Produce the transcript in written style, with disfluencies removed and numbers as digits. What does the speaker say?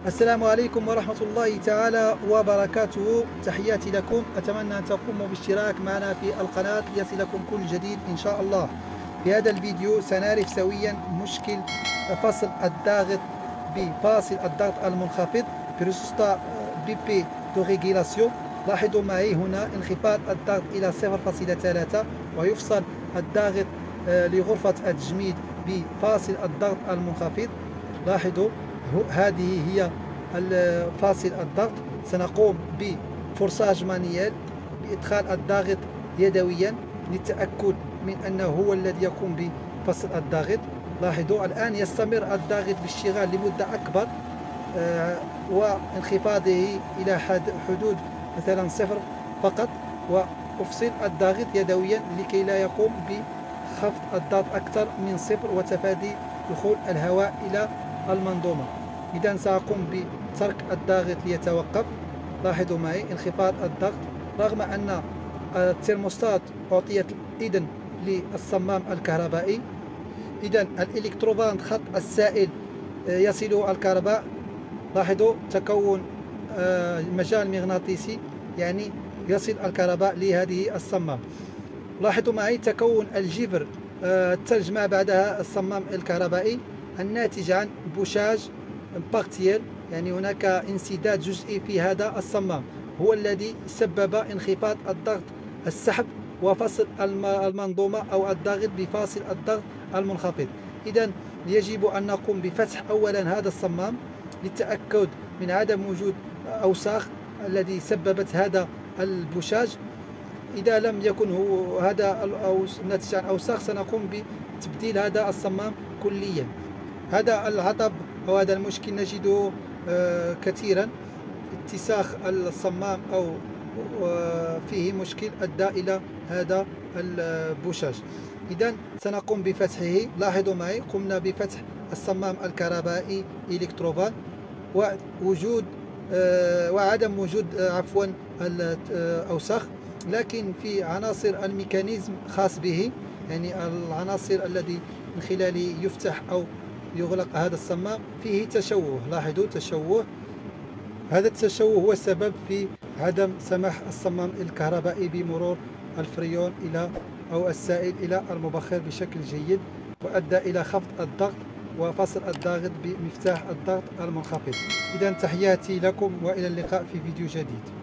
السلام عليكم ورحمة الله تعالى وبركاته. تحياتي لكم، أتمنى أن تقوموا بالاشتراك معنا في القناة ليصلكم كل جديد إن شاء الله. في هذا الفيديو سنعرف سويا مشكل فصل الضغط بفاصل الضغط المنخفض بروستا بي بي دو ريغيلاسيون. لاحظوا معي هنا انخفاض الضغط إلى 0.3 ويفصل الضغط لغرفة التجميد بفاصل الضغط المنخفض. لاحظوا هذه هي فاصل الضغط. سنقوم بفرصاج مانيال بإدخال الضغط يدويا للتأكد من أنه هو الذي يقوم بفصل الضغط. لاحظوا الآن يستمر الضغط بالاشتغال لمدة أكبر وانخفاضه إلى حدود مثلا 0 فقط، وأفصل الضغط يدويا لكي لا يقوم بخفض الضغط أكثر من 0 وتفادي دخول الهواء إلى المنظومة. إذا سأقوم بترك الضغط ليتوقف. لاحظوا معي انخفاض الضغط رغم أن الترموستات أعطيت إذن للصمام الكهربائي. إذا الإلكتروفان خط السائل يصله الكهرباء. لاحظوا تكون مجال مغناطيسي يعني يصل الكهرباء لهذه الصمام. لاحظوا معي تكون الجبر الثلج ما بعدها الصمام الكهربائي الناتج عن بوشاج بارتيال، يعني هناك انسداد جزئي في هذا الصمام هو الذي سبب انخفاض الضغط السحب وفصل المنظومة أو الضغط بفاصل الضغط المنخفض. إذا يجب أن نقوم بفتح أولا هذا الصمام للتأكد من عدم وجود أوساخ الذي سببت هذا البوشاج. إذا لم يكن هو هذا ناتج عن أوساخ سنقوم بتبديل هذا الصمام كليا. هذا العطب أو هذا المشكل نجده كثيرا، اتساخ الصمام أو فيه مشكل أدى إلى هذا البوشاج. إذا سنقوم بفتحه. لاحظوا معي قمنا بفتح الصمام الكهربائي إلكتروفان ووجود وعدم وجود الأوساخ، لكن في عناصر الميكانيزم خاص به، يعني العناصر الذي من خلاله يفتح أو يغلق هذا الصمام فيه تشوه. لاحظوا تشوه، هذا التشوه هو السبب في عدم سماح الصمام الكهربائي بمرور الفريون إلى أو السائل إلى المبخر بشكل جيد، وأدى إلى خفض الضغط وفصل الضغط بمفتاح الضغط المنخفض. إذا تحياتي لكم وإلى اللقاء في فيديو جديد.